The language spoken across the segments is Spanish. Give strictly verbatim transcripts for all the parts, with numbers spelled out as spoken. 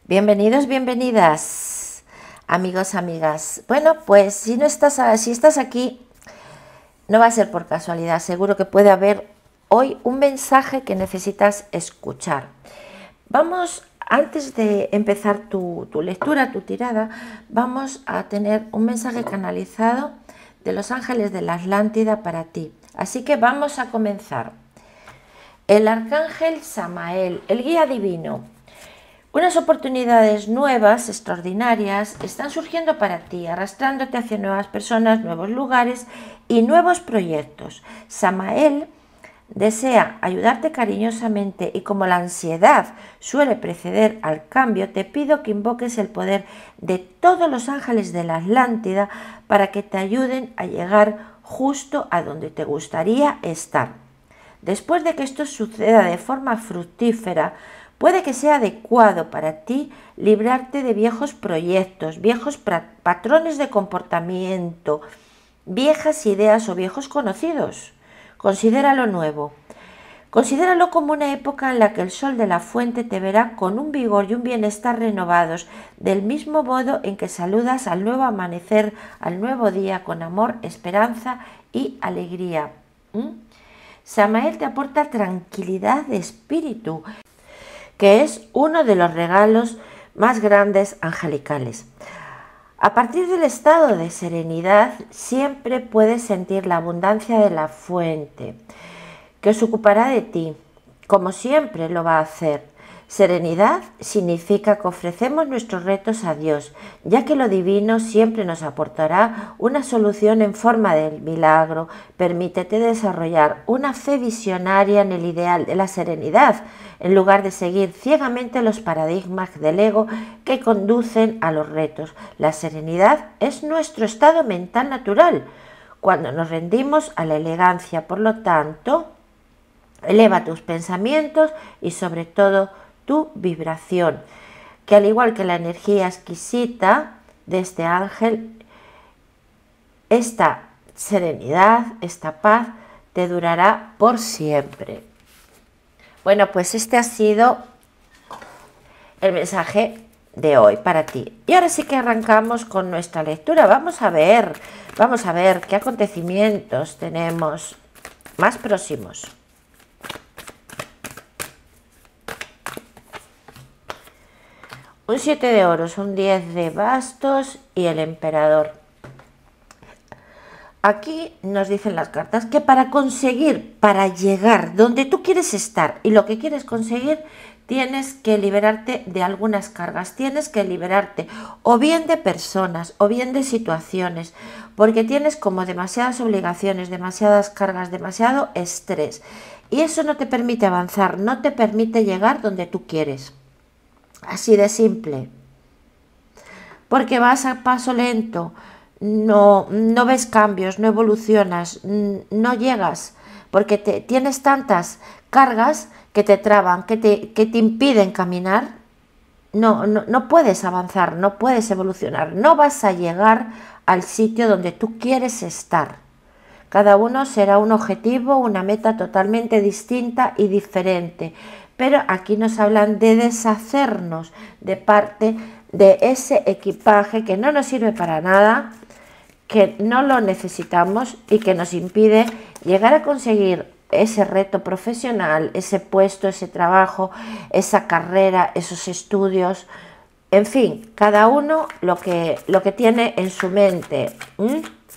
Bienvenidos, bienvenidas, amigos, amigas. Bueno, pues si no estás, si estás aquí, no va a ser por casualidad. Seguro que puede haber hoy un mensaje que necesitas escuchar. Vamos, antes de empezar tu, tu lectura, tu tirada, vamos a tener un mensaje canalizado de los ángeles de la Atlántida para ti. Así que vamos a comenzar. El arcángel Samael, el guía divino. Unas oportunidades nuevas, extraordinarias, están surgiendo para ti, arrastrándote hacia nuevas personas, nuevos lugares y nuevos proyectos. Samael desea ayudarte cariñosamente y como la ansiedad suele preceder al cambio, te pido que invoques el poder de todos los ángeles de la Atlántida para que te ayuden a llegar justo a donde te gustaría estar. Después de que esto suceda de forma fructífera, puede que sea adecuado para ti librarte de viejos proyectos, viejos patrones de comportamiento, viejas ideas o viejos conocidos. Considéralo nuevo. Considéralo como una época en la que el sol de la fuente te verá con un vigor y un bienestar renovados, del mismo modo en que saludas al nuevo amanecer, al nuevo día, con amor, esperanza y alegría. ¿Mm? Samael te aporta tranquilidad de espíritu, que es uno de los regalos más grandes angelicales. A partir del estado de serenidad, siempre puedes sentir la abundancia de la fuente, que se ocupará de ti, como siempre lo va a hacer. Serenidad significa que ofrecemos nuestros retos a Dios, ya que lo divino siempre nos aportará una solución en forma de milagro. Permítete desarrollar una fe visionaria en el ideal de la serenidad, en lugar de seguir ciegamente los paradigmas del ego que conducen a los retos. La serenidad es nuestro estado mental natural, cuando nos rendimos a la elegancia. Por lo tanto, eleva tus pensamientos y sobre todo tu vibración, que al igual que la energía exquisita de este ángel, esta serenidad, esta paz te durará por siempre. Bueno, pues este ha sido el mensaje de hoy para ti. Y ahora sí que arrancamos con nuestra lectura. Vamos a ver, vamos a ver qué acontecimientos tenemos más próximos. Un siete de oros, un diez de bastos y el emperador. Aquí nos dicen las cartas que para conseguir, para llegar donde tú quieres estar y lo que quieres conseguir, tienes que liberarte de algunas cargas, tienes que liberarte o bien de personas o bien de situaciones, porque tienes como demasiadas obligaciones, demasiadas cargas, demasiado estrés y eso no te permite avanzar, no te permite llegar donde tú quieres. Así de simple, porque vas a paso lento, no, no ves cambios, no evolucionas, no llegas, porque te, tienes tantas cargas que te traban, que te, que te impiden caminar, no, no, no puedes avanzar, no puedes evolucionar, no vas a llegar al sitio donde tú quieres estar. Cada uno será un objetivo, una meta totalmente distinta y diferente. Pero aquí nos hablan de deshacernos de parte de ese equipaje que no nos sirve para nada, que no lo necesitamos y que nos impide llegar a conseguir ese reto profesional, ese puesto, ese trabajo, esa carrera, esos estudios. En fin, cada uno lo que, lo que tiene en su mente. ¿Mm?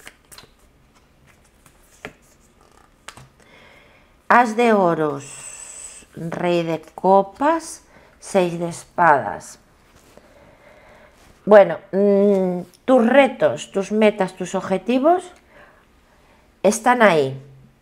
As de oros. Rey de copas, seis de espadas. Bueno, mmm, tus retos, tus metas, tus objetivos están ahí.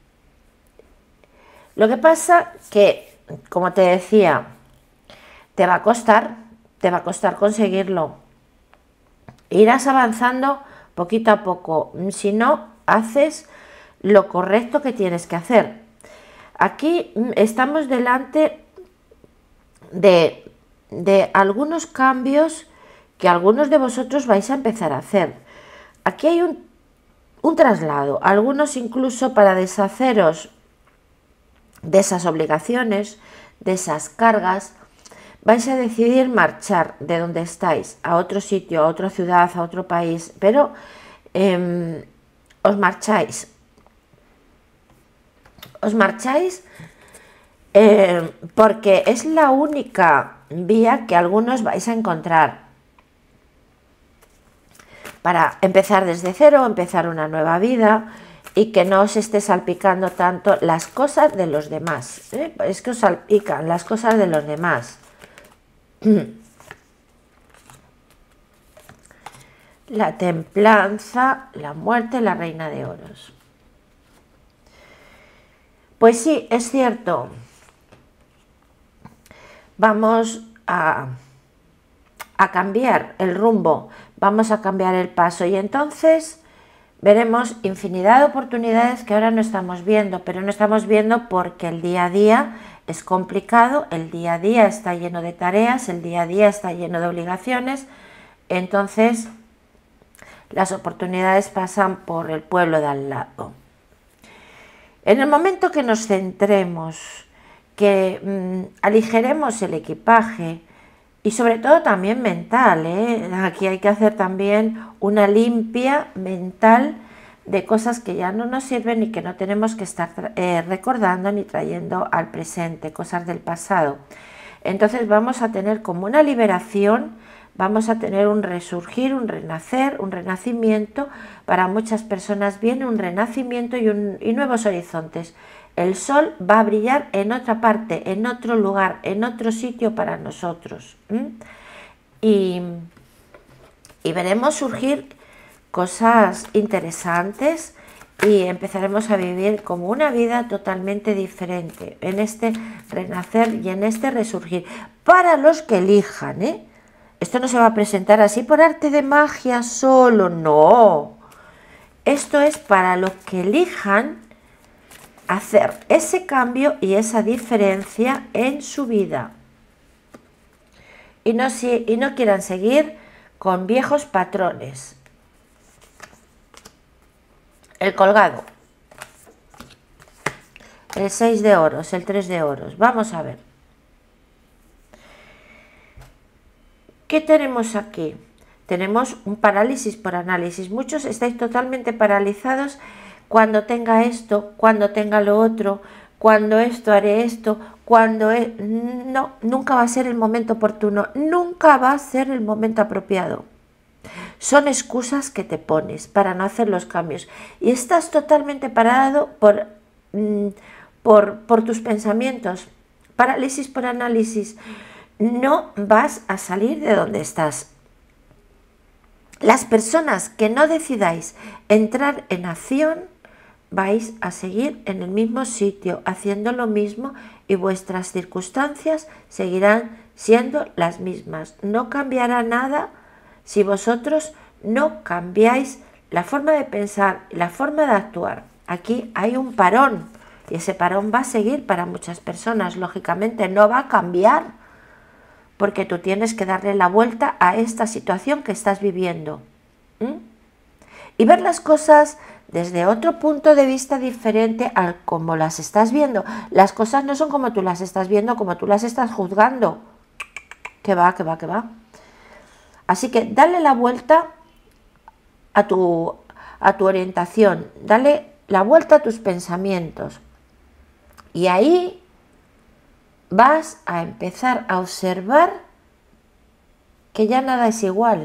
Lo que pasa que, como te decía, te va a costar, te va a costar conseguirlo. Irás avanzando poquito a poco, si no haces lo correcto que tienes que hacer. Aquí estamos delante de, de algunos cambios que algunos de vosotros vais a empezar a hacer. Aquí hay un, un traslado, algunos incluso para deshaceros de esas obligaciones, de esas cargas, vais a decidir marchar de donde estáis a otro sitio, a otra ciudad, a otro país, pero eh, os marcháis. Os marcháis eh, porque es la única vía que algunos vais a encontrar para empezar desde cero, empezar una nueva vida y que no os esté salpicando tanto las cosas de los demás. ¿eh? Es que os salpican las cosas de los demás. La templanza, la muerte, la reina de oros. Pues sí, es cierto. Vamos a, a cambiar el rumbo, vamos a cambiar el paso y entonces veremos infinidad de oportunidades que ahora no estamos viendo, pero no estamos viendo porque el día a día es complicado, el día a día está lleno de tareas, el día a día está lleno de obligaciones, entonces las oportunidades pasan por el pueblo de al lado. En el momento que nos centremos, que mmm, aligeremos el equipaje y sobre todo también mental, ¿eh? Aquí hay que hacer también una limpia mental de cosas que ya no nos sirven y que no tenemos que estar eh, recordando ni trayendo al presente, cosas del pasado. Entonces vamos a tener como una liberación, vamos a tener un resurgir, un renacer, un renacimiento. Para muchas personas viene un renacimiento y, un, y nuevos horizontes. El sol va a brillar en otra parte, en otro lugar, en otro sitio para nosotros. ¿Mm? Y, y veremos surgir cosas interesantes y empezaremos a vivir como una vida totalmente diferente en este renacer y en este resurgir. Para los que elijan, ¿eh? Esto no se va a presentar así por arte de magia solo, no. Esto es para los que elijan hacer ese cambio y esa diferencia en su vida. Y no, si, y no quieran seguir con viejos patrones. El colgado. El seis de oros, el tres de oros. Vamos a ver. ¿Qué tenemos aquí? Tenemos un parálisis por análisis. Muchos estáis totalmente paralizados. Cuando tenga esto, cuando tenga lo otro, cuando esto haré esto, cuando es... No, nunca va a ser el momento oportuno, nunca va a ser el momento apropiado. Son excusas que te pones para no hacer los cambios y estás totalmente parado por, por, por tus pensamientos. Parálisis por análisis. No vas a salir de donde estás. Las personas que no decidáis entrar en acción vais a seguir en el mismo sitio, haciendo lo mismo y vuestras circunstancias seguirán siendo las mismas. No cambiará nada si vosotros no cambiáis la forma de pensar y la forma de actuar. Aquí hay un parón y ese parón va a seguir para muchas personas. Lógicamente no va a cambiar porque tú tienes que darle la vuelta a esta situación que estás viviendo. ¿Mm? Y ver las cosas desde otro punto de vista diferente al como las estás viendo. Las cosas no son como tú las estás viendo, como tú las estás juzgando. Que va, que va, que va. Así que dale la vuelta a tu, a tu orientación, dale la vuelta a tus pensamientos. Y ahí vas a empezar a observar que ya nada es igual.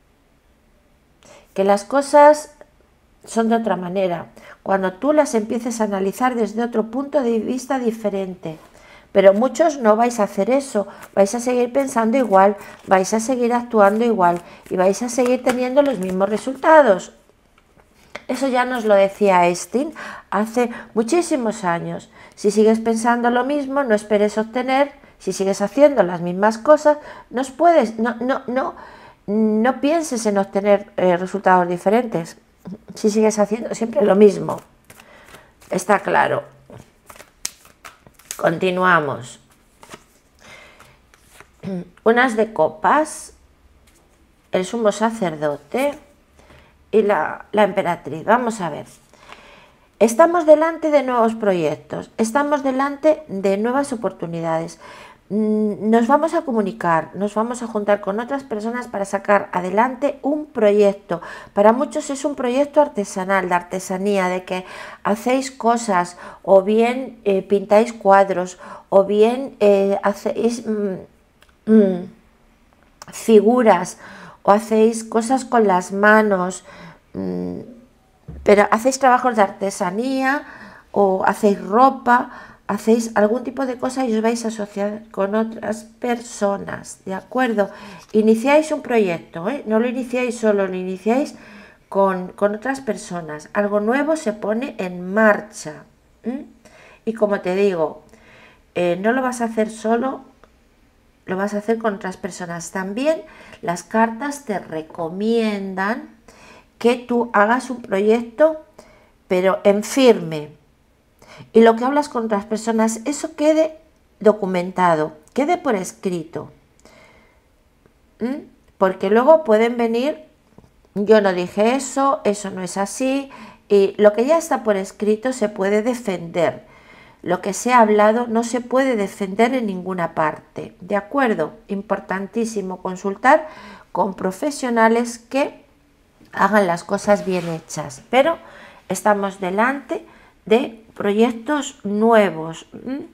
Que las cosas son de otra manera, cuando tú las empieces a analizar desde otro punto de vista diferente. Pero muchos no vais a hacer eso, vais a seguir pensando igual, vais a seguir actuando igual y vais a seguir teniendo los mismos resultados. Eso ya nos lo decía Einstein hace muchísimos años. Si sigues pensando lo mismo, no esperes obtener, si sigues haciendo las mismas cosas, no puedes, no, no, no, no pienses en obtener eh, resultados diferentes. Si sigues haciendo siempre lo mismo, está claro. Continuamos. Unas de copas, el sumo sacerdote y la, la emperatriz. Vamos a ver. Estamos delante de nuevos proyectos, estamos delante de nuevas oportunidades. nos vamos a comunicar, nos vamos a juntar con otras personas para sacar adelante un proyecto. Para muchos es un proyecto artesanal, de artesanía, de que hacéis cosas, o bien eh, pintáis cuadros, o bien eh, hacéis mm, mm, figuras, o hacéis cosas con las manos, mmm, pero hacéis trabajos de artesanía, o hacéis ropa, hacéis algún tipo de cosa y os vais a asociar con otras personas, ¿de acuerdo? Iniciáis un proyecto, ¿eh? No lo iniciáis solo, lo iniciáis con, con otras personas. Algo nuevo se pone en marcha. ¿eh? Y como te digo, eh, no lo vas a hacer solo, lo vas a hacer con otras personas. También las cartas te recomiendan que tú hagas un proyecto, pero en firme. Y lo que hablas con otras personas, eso quede documentado, quede por escrito. ¿Mm? Porque luego pueden venir, yo no dije eso, eso no es así, y lo que ya está por escrito se puede defender. Lo que se ha hablado no se puede defender en ninguna parte, ¿de acuerdo? Importantísimo consultar con profesionales que hagan las cosas bien hechas, pero estamos delante de proyectos nuevos.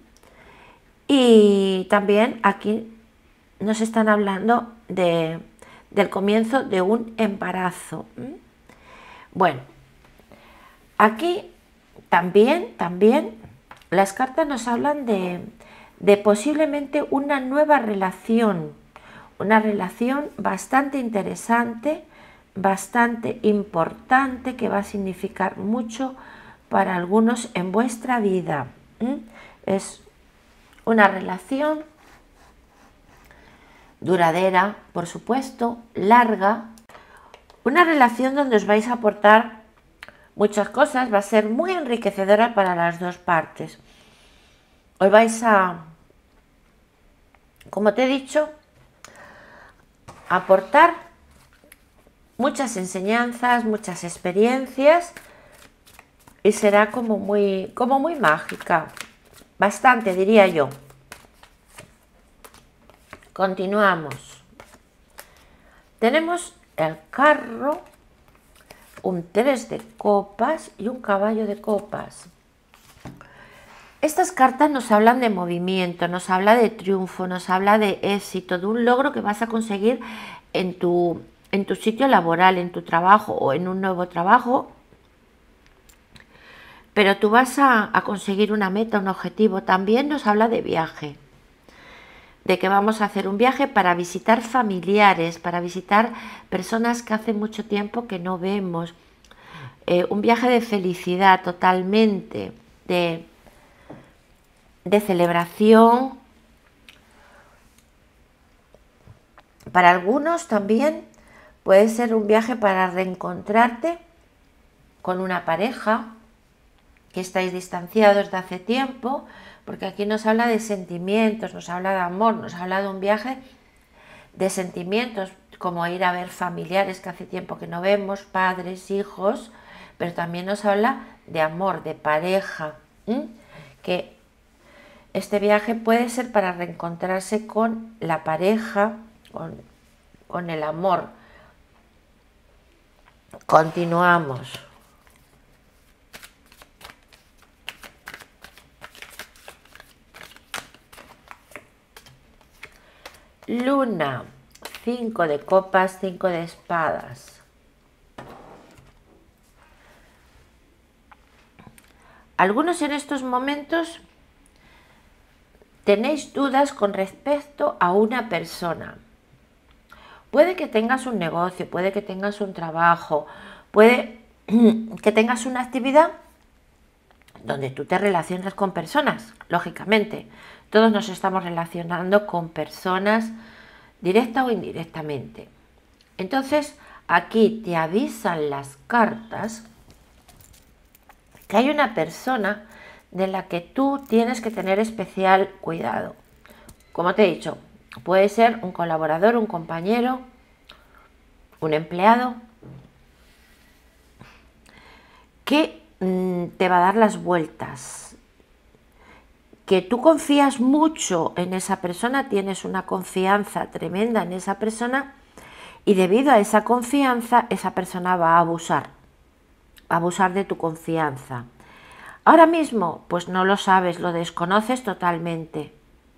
Y también aquí nos están hablando de, del comienzo de un embarazo. Bueno, aquí también, también las cartas nos hablan de, de posiblemente una nueva relación, una relación bastante interesante, bastante importante, que va a significar mucho para algunos en vuestra vida. ¿Mm? Es una relación duradera, por supuesto, larga, una relación donde os vais a aportar muchas cosas, va a ser muy enriquecedora para las dos partes. Os vais a, como te he dicho, aportar muchas enseñanzas, muchas experiencias, y será como muy, como muy mágica, bastante diría yo. Continuamos. Tenemos el carro, un tres de copas y un caballo de copas. Estas cartas nos hablan de movimiento, nos habla de triunfo, nos habla de éxito, de un logro que vas a conseguir en tu, en tu sitio laboral, en tu trabajo o en un nuevo trabajo. Pero tú vas a, a conseguir una meta, un objetivo. También nos habla de viaje, de que vamos a hacer un viaje para visitar familiares, para visitar personas que hace mucho tiempo que no vemos. Eh, un viaje de felicidad totalmente, de, de celebración. Para algunos también puede ser un viaje para reencontrarte con una pareja que estáis distanciados de hace tiempo, porque aquí nos habla de sentimientos, nos habla de amor, nos habla de un viaje de sentimientos, como ir a ver familiares que hace tiempo que no vemos, padres, hijos, pero también nos habla de amor, de pareja, ¿eh? Que este viaje puede ser para reencontrarse con la pareja, con, con el amor. Continuamos. Luna, cinco de copas, cinco de espadas. Algunos en estos momentos tenéis dudas con respecto a una persona. Puede que tengas un negocio, puede que tengas un trabajo, puede que tengas una actividad donde tú te relacionas con personas, lógicamente. Todos nos estamos relacionando con personas directa o indirectamente. Entonces, aquí te avisan las cartas que hay una persona de la que tú tienes que tener especial cuidado. Como te he dicho, puede ser un colaborador, un compañero, un empleado, que mmm, te va a dar las vueltas, que tú confías mucho en esa persona, tienes una confianza tremenda en esa persona y debido a esa confianza esa persona va a abusar, a abusar de tu confianza. Ahora mismo pues no lo sabes, lo desconoces totalmente.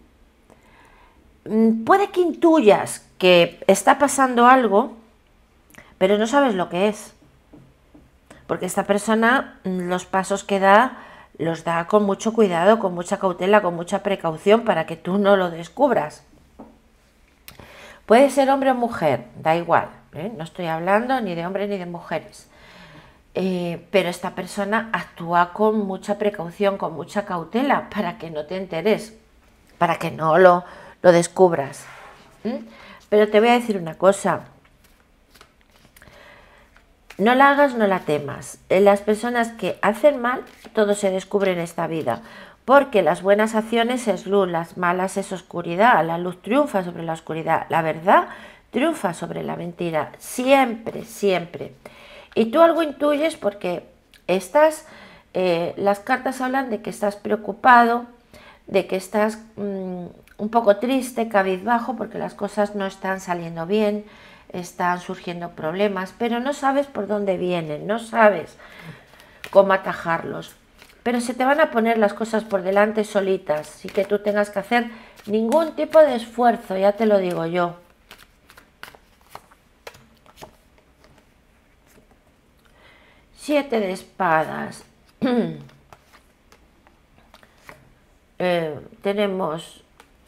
Puede que intuyas que está pasando algo, pero no sabes lo que es. Porque esta persona los pasos que da los da con mucho cuidado, con mucha cautela, con mucha precaución para que tú no lo descubras. Puede ser hombre o mujer, da igual, ¿eh? No estoy hablando ni de hombres ni de mujeres. Eh, pero esta persona actúa con mucha precaución, con mucha cautela para que no te enteres, para que no lo, lo descubras. ¿Mm? Pero te voy a decir una cosa. No la hagas, no la temas. Las personas que hacen mal, todo se descubre en esta vida, porque las buenas acciones es luz, las malas es oscuridad, la luz triunfa sobre la oscuridad, la verdad triunfa sobre la mentira, siempre, siempre. Y tú algo intuyes porque estás, eh, las cartas hablan de que estás preocupado, de que estás mmm, un poco triste, cabizbajo, porque las cosas no están saliendo bien, están surgiendo problemas, pero no sabes por dónde vienen, no sabes cómo atajarlos. Pero se te van a poner las cosas por delante solitas, sin que tú tengas que hacer ningún tipo de esfuerzo, ya te lo digo yo. Siete de espadas. eh, tenemos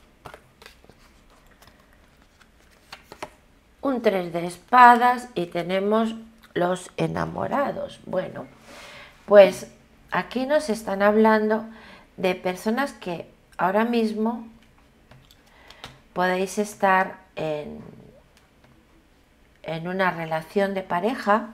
un tres de espadas y tenemos los enamorados. Bueno, pues aquí nos están hablando de personas que ahora mismo podéis estar en, en una relación de pareja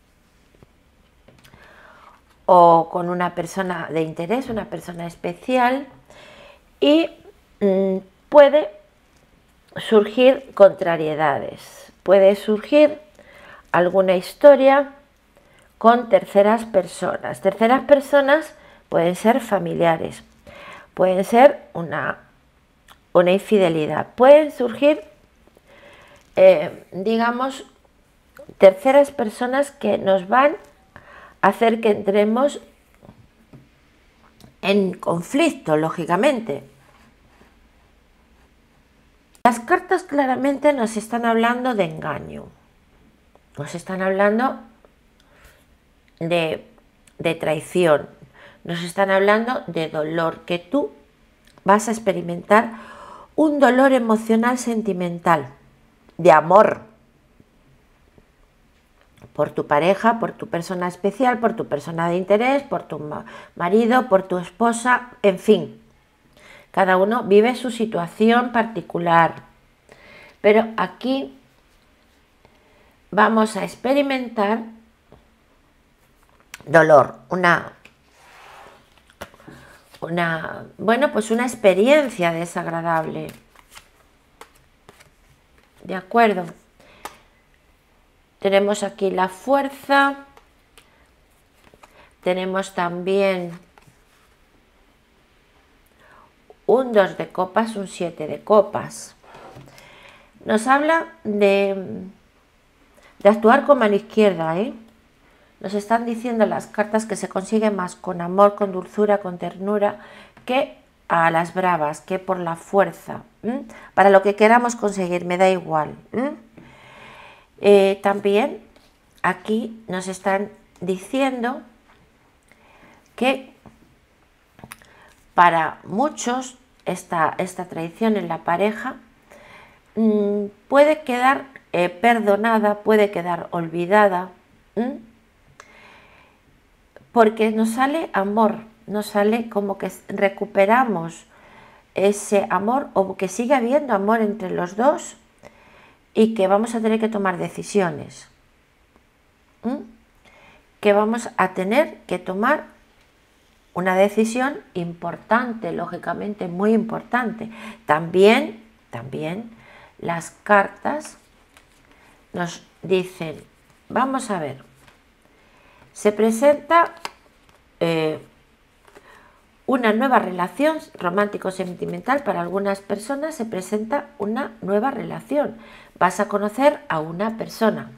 o con una persona de interés, una persona especial, y mmm, puede surgir contrariedades, puede surgir alguna historia con terceras personas. Terceras personas pueden ser familiares, pueden ser una, una infidelidad, pueden surgir, eh, digamos, terceras personas que nos van a hacer que entremos en conflicto, lógicamente. Las cartas claramente nos están hablando de engaño, nos están hablando de, de traición, nos están hablando de dolor, que tú vas a experimentar un dolor emocional sentimental, de amor, por tu pareja, por tu persona especial, por tu persona de interés, por tu marido, por tu esposa, en fin. Cada uno vive su situación particular, pero aquí vamos a experimentar dolor, una, una, bueno, pues una experiencia desagradable. ¿De acuerdo? Tenemos aquí la fuerza, tenemos también un dos de copas, un siete de copas. Nos habla de, de actuar con mano izquierda, ¿eh? Nos están diciendo las cartas que se consigue más con amor, con dulzura, con ternura, que a las bravas, que por la fuerza. ¿Mm? Para lo que queramos conseguir, me da igual. ¿Mm? Eh, también aquí nos están diciendo que para muchos esta, esta traición en la pareja mmm, puede quedar eh, perdonada, puede quedar olvidada, ¿m? porque nos sale amor, nos sale como que recuperamos ese amor o que sigue habiendo amor entre los dos y que vamos a tener que tomar decisiones, ¿m? que vamos a tener que tomar una decisión importante, lógicamente muy importante. También, también las cartas nos dicen, vamos a ver, se presenta eh, una nueva relación romántico-sentimental. Para algunas personas se presenta una nueva relación. Vas a conocer a una persona.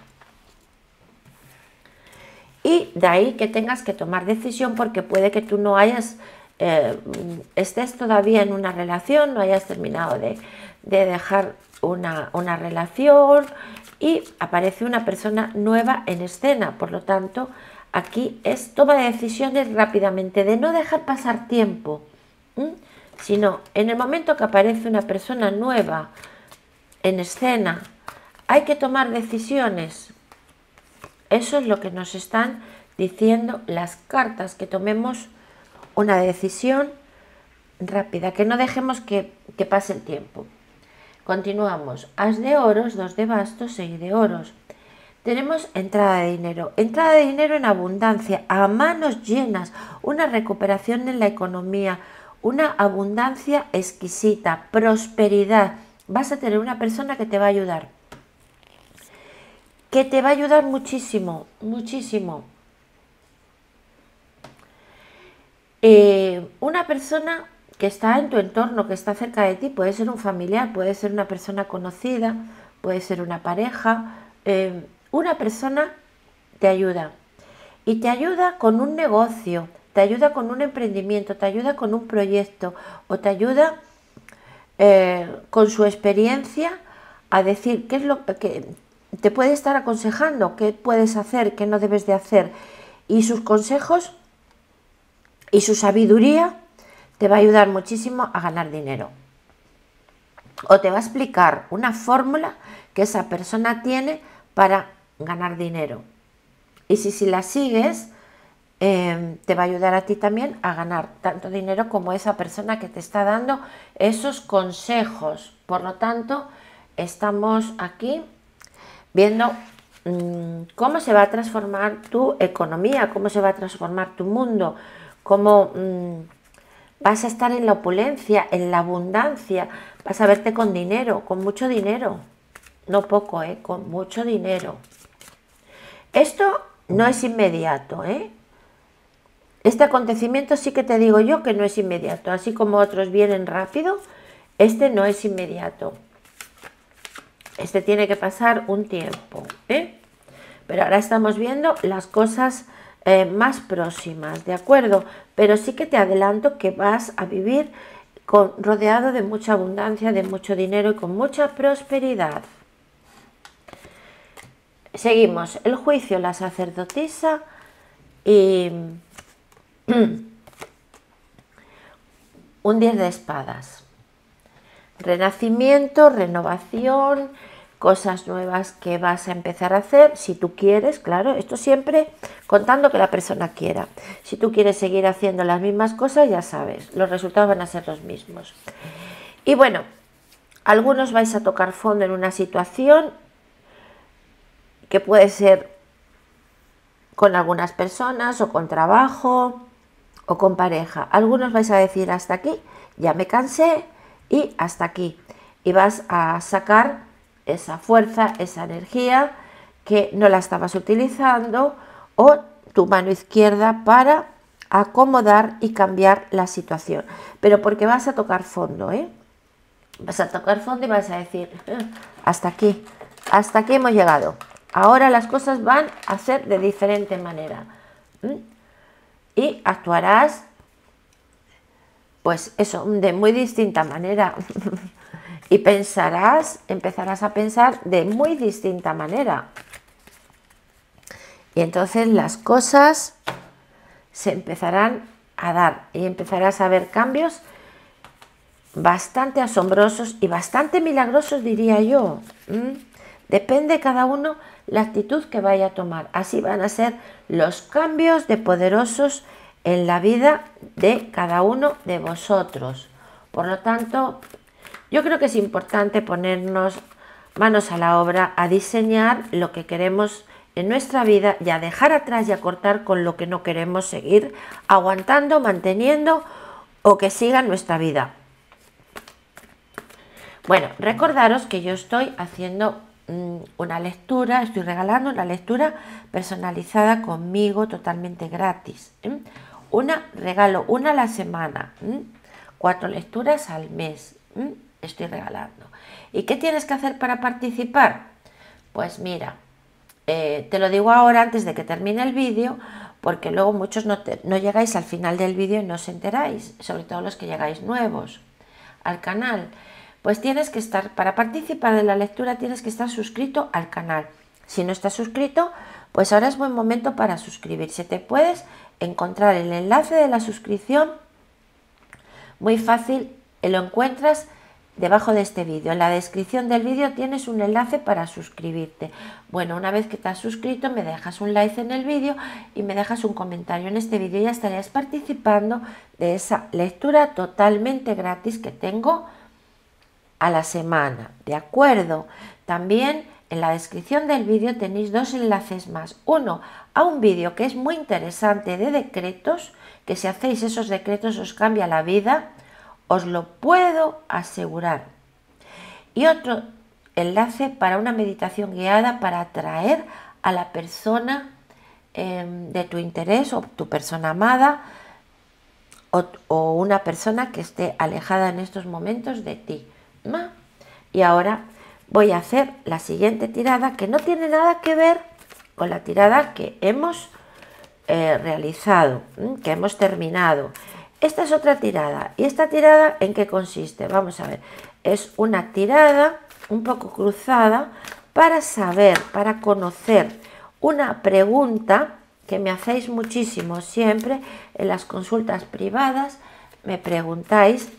Y de ahí que tengas que tomar decisión, porque puede que tú no hayas, eh, estés todavía en una relación, no hayas terminado de, de dejar una, una relación y aparece una persona nueva en escena. Por lo tanto, aquí es toma de decisiones rápidamente, de no dejar pasar tiempo, ¿m? Sino en el momento que aparece una persona nueva en escena, hay que tomar decisiones. Eso es lo que nos están diciendo las cartas, que tomemos una decisión rápida, que no dejemos que, que pase el tiempo. Continuamos. As de oros, dos de bastos, seis de oros. Tenemos entrada de dinero, entrada de dinero en abundancia, a manos llenas, una recuperación en la economía, una abundancia exquisita, prosperidad. Vas a tener una persona que te va a ayudar, que te va a ayudar muchísimo, muchísimo. Eh, una persona que está en tu entorno, que está cerca de ti, puede ser un familiar, puede ser una persona conocida, puede ser una pareja, eh, una persona te ayuda. Y te ayuda con un negocio, te ayuda con un emprendimiento, te ayuda con un proyecto, o te ayuda eh, con su experiencia a decir qué es lo que te puede estar aconsejando, qué puedes hacer, qué no debes de hacer. Y sus consejos y su sabiduría te va a ayudar muchísimo a ganar dinero. O te va a explicar una fórmula que esa persona tiene para ganar dinero. Y si, si la sigues, eh, te va a ayudar a ti también a ganar tanto dinero como esa persona que te está dando esos consejos. Por lo tanto, estamos aquí viendo mmm, cómo se va a transformar tu economía, cómo se va a transformar tu mundo, cómo mmm, vas a estar en la opulencia, en la abundancia, vas a verte con dinero, con mucho dinero, no poco, ¿eh? Con mucho dinero. Esto no es inmediato, ¿eh? Este acontecimiento sí que te digo yo que no es inmediato, así como otros vienen rápido, este no es inmediato. Este tiene que pasar un tiempo, ¿eh? Pero ahora estamos viendo las cosas eh, más próximas, ¿de acuerdo? Pero sí que te adelanto que vas a vivir con, rodeado de mucha abundancia, de mucho dinero y con mucha prosperidad. Seguimos. El juicio, la sacerdotisa y un diez de espadas. Renacimiento, renovación, cosas nuevas que vas a empezar a hacer, si tú quieres, claro, esto siempre contando que la persona quiera. Si tú quieres seguir haciendo las mismas cosas, ya sabes, los resultados van a ser los mismos. Y bueno, algunos vais a tocar fondo en una situación que puede ser con algunas personas o con trabajo o con pareja. Algunos vais a decir hasta aquí, ya me cansé y hasta aquí. Y vas a sacar esa fuerza, esa energía que no la estabas utilizando, o tu mano izquierda para acomodar y cambiar la situación. Pero porque vas a tocar fondo, ¿eh? Vas a tocar fondo y vas a decir, hasta aquí, hasta aquí hemos llegado. Ahora las cosas van a ser de diferente manera. ¿Mm? Y actuarás, pues eso, de muy distinta manera. Y pensarás, empezarás a pensar de muy distinta manera. Y entonces las cosas se empezarán a dar y empezarás a ver cambios bastante asombrosos y bastante milagrosos, diría yo. ¿Mm? Depende cada uno la actitud que vaya a tomar. Así van a ser los cambios de poderosos en la vida de cada uno de vosotros. Por lo tanto, yo creo que es importante ponernos manos a la obra, a diseñar lo que queremos en nuestra vida y a dejar atrás y a cortar con lo que no queremos seguir aguantando, manteniendo o que siga en nuestra vida. Bueno, recordaros que yo estoy haciendo mmm, una lectura, estoy regalando una lectura personalizada conmigo totalmente gratis, ¿eh? una, regalo una a la semana, ¿m? cuatro lecturas al mes, ¿m? Estoy regalando. ¿Y qué tienes que hacer para participar? Pues mira, eh, te lo digo ahora antes de que termine el vídeo, porque luego muchos no, te, no llegáis al final del vídeo y no os enteráis, sobre todo los que llegáis nuevos al canal. Pues tienes que estar, para participar de la lectura tienes que estar suscrito al canal. Si no estás suscrito, pues ahora es buen momento para suscribirse. Te puedes encontrar el enlace de la suscripción, muy fácil, lo encuentras debajo de este vídeo. En la descripción del vídeo tienes un enlace para suscribirte. Bueno, una vez que te has suscrito, me dejas un like en el vídeo y me dejas un comentario en este vídeo. Ya estarías participando de esa lectura totalmente gratis que tengo a la semana, ¿de acuerdo? También en la descripción del vídeo tenéis dos enlaces más. Uno a un vídeo que es muy interesante de decretos, que si hacéis esos decretos os cambia la vida, os lo puedo asegurar. Y otro enlace para una meditación guiada para atraer a la persona eh, de tu interés o tu persona amada o, o una persona que esté alejada en estos momentos de ti. ¿No? Y ahora voy a hacer la siguiente tirada que no tiene nada que ver con la tirada que hemos eh, realizado, ¿eh? que hemos terminado. Esta es otra tirada. ¿Y esta tirada en qué consiste? Vamos a ver. Es una tirada un poco cruzada para saber, para conocer una pregunta que me hacéis muchísimo siempre en las consultas privadas. Me preguntáis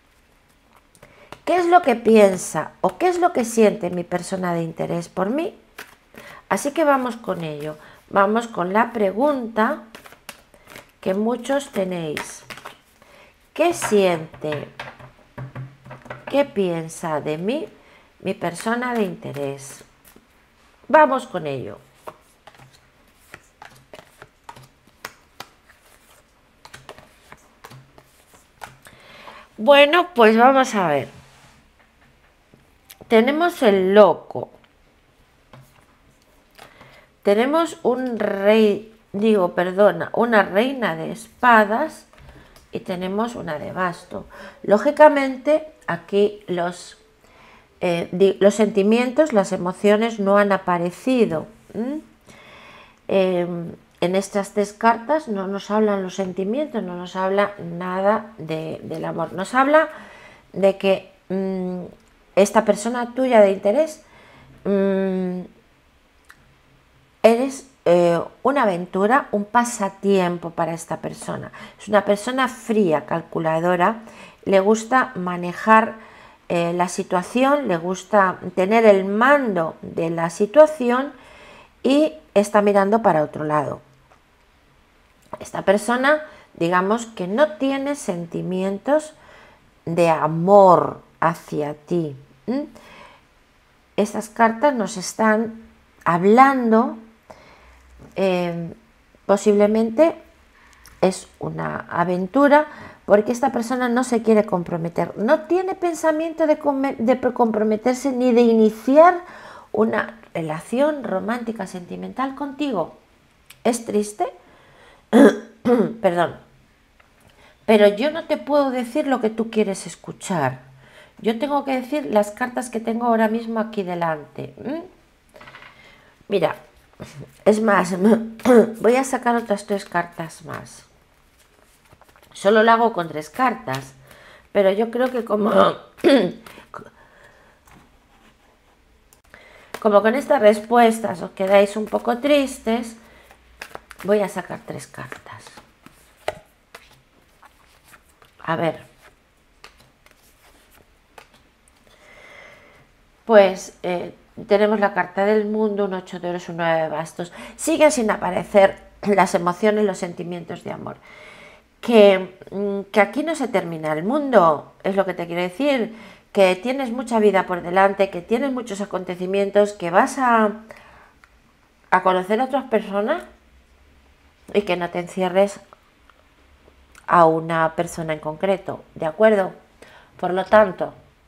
¿qué es lo que piensa o qué es lo que siente mi persona de interés por mí? Así que vamos con ello. Vamos con la pregunta que muchos tenéis. ¿Qué siente? ¿Qué piensa de mí mi persona de interés? Vamos con ello. Bueno, pues vamos a ver. Tenemos el loco. Tenemos un rey, digo, perdona, una reina de espadas y tenemos una de basto. Lógicamente, aquí los, eh, los sentimientos, las emociones no han aparecido. ¿Mm? Eh, en estas tres cartas no nos hablan los sentimientos, no nos habla nada de, del amor. Nos habla de que mmm, esta persona tuya de interés mmm, eres eh, una aventura, un pasatiempo para esta persona. Es una persona fría, calculadora, le gusta manejar eh, la situación, le gusta tener el mando de la situación y está mirando para otro lado. Esta persona, digamos que no tiene sentimientos de amor hacia ti. ¿Mm? Estas cartas nos están hablando, eh, posiblemente es una aventura, porque esta persona no se quiere comprometer, no tiene pensamiento de, de comprometerse ni de iniciar una relación romántica, sentimental contigo. ¿Es triste? Perdón. Pero yo no te puedo decir lo que tú quieres escuchar. Yo tengo que decir las cartas que tengo ahora mismo aquí delante. ¿Mm? Mira, es más, voy a sacar otras tres cartas más. Solo lo hago con tres cartas, pero yo creo que como... Como con estas respuestas os quedáis un poco tristes, voy a sacar tres cartas. A ver. Pues eh, tenemos la carta del mundo, un ocho de oros, un nueve de bastos. Siguen sin aparecer las emociones, los sentimientos de amor. Que, que aquí no se termina el mundo, es lo que te quiero decir. Que tienes mucha vida por delante, que tienes muchos acontecimientos, que vas a, a conocer a otras personas y que no te encierres a una persona en concreto, ¿de acuerdo? Por lo tanto,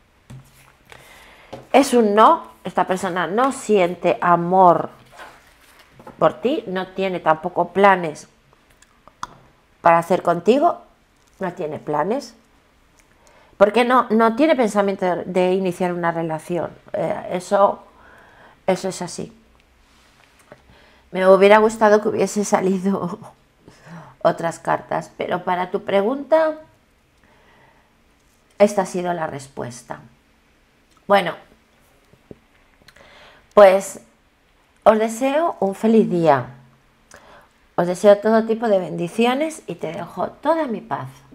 es un no, esta persona no siente amor por ti, no tiene tampoco planes para hacer contigo, no tiene planes, porque no, no tiene pensamiento de, de iniciar una relación. Eh, eso, eso es así. Me hubiera gustado que hubiese salido otras cartas, pero para tu pregunta, esta ha sido la respuesta. Bueno, pues os deseo un feliz día. Os deseo todo tipo de bendiciones y te dejo toda mi paz.